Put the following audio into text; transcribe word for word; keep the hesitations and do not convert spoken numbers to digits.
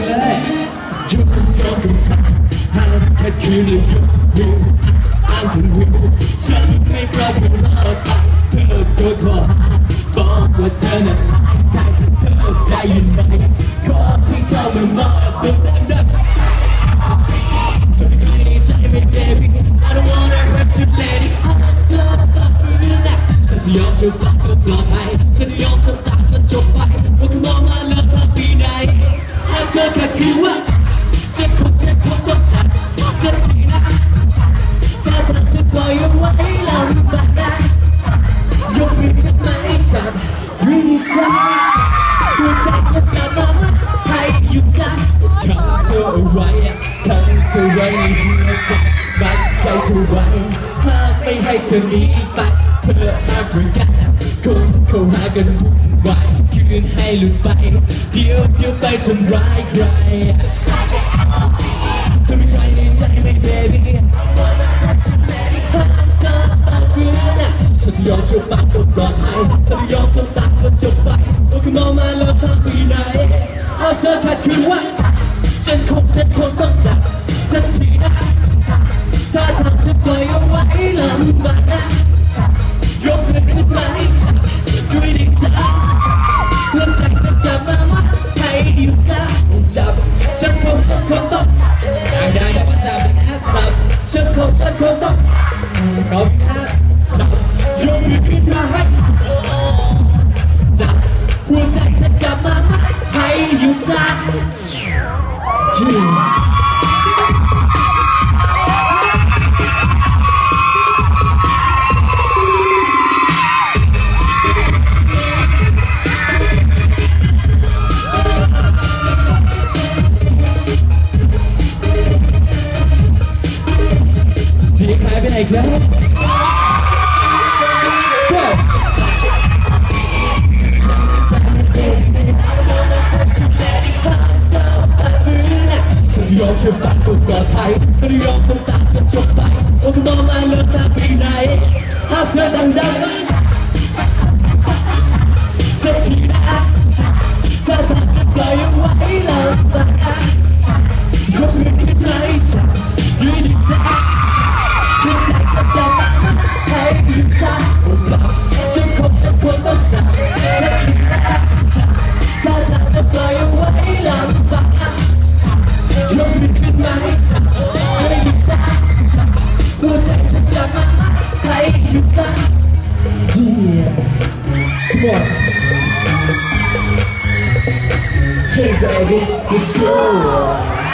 เลยยกยกเป็นสายห้ามแค่คืนเลยยกมืออ้างถึงวิวฉันไม่ปล่อยเธอรอดไปเธอโดนข้อหาบอกว่าเธอนั้นหายใจเธอได้ยินไหมขอให้เข้ามามอบตัวดังๆเธอไม่เคยในใจไม่ baby I don't wanna hurt you lady I'm just a fool now เธอจะยอมเชื่อฟังก็ปลอดภัยเธอจะยอมทำตามก็จบไปว่าคุณมองมาเลิกรักปีไหนหากเธอขัดขืนว่าจะคงจะคงต้องทำจะทีนะถ้าเธอจะปล่อยเอาไว้ลำบากนะยกมือขึ้นมาให้จับรีบจับหัวใจก็จะมาให้หยุดจับขังเธอเอาไว้ขังเธอไว้ในหัวใจบัดใจเธอไว้ห้ามไม่ให้เธอหนีไปเธอมาเหมือนกันคงเข้าหากันวุ่นวายคืนให้หลุดไปเดี๋ยวเดี๋ยวไปทำร้ายใครเธอมีใครในใจไหม baby ห้ามเธอตาคืนน่ะเธอจะยอมเชื่อฟังก็ปลอดภัยเธอจะยอมทำตามก็จบไปโอ้คุณมองมาแล้วทางปีไหนหากเธอขัดขืนว่าฉันคงฉันคงต้องจับสักทีนะถ้าทางจะปล่อยเอาไว้ลำบากนะยกมือขึ้นมาให้จับด้วยดีใจหัวใจก็จะมามัดให้อยู่จ้าจับฉันคงฉันคงต้องจับได้ได้ว่าจะเป็นแอสจับฉันคงฉันคงต้องจับก็เป็นแอสจับยกมือขึ้นมาให้จับจับหัวใจก็จะมามัดให้อยู่จ้าที่ใครเป็นไอ้ครับยอมเชื่อฟังก็ปลอดภัยเธอยอมทำตามก็จบไปโอ้คุณมองมาเลิกทางปีไหนหากเธอดังดังไปสักทีนะถ้าเธอจะปล่อยเอาไว้ลำบากยกมือขึ้นมาให้จับด้วยดีใจหัวใจก็จะมาให้หยุดจับจับฉันคงฉันคงต้องจับสักทีนะถ้าเธอจะปล่อยเอาไว้ลำบากยกมือขึ้นมาให้จับด้วยดีใจหัวใจก็จะมาให้หยุดจับ Yeah Come on Hey baby let's go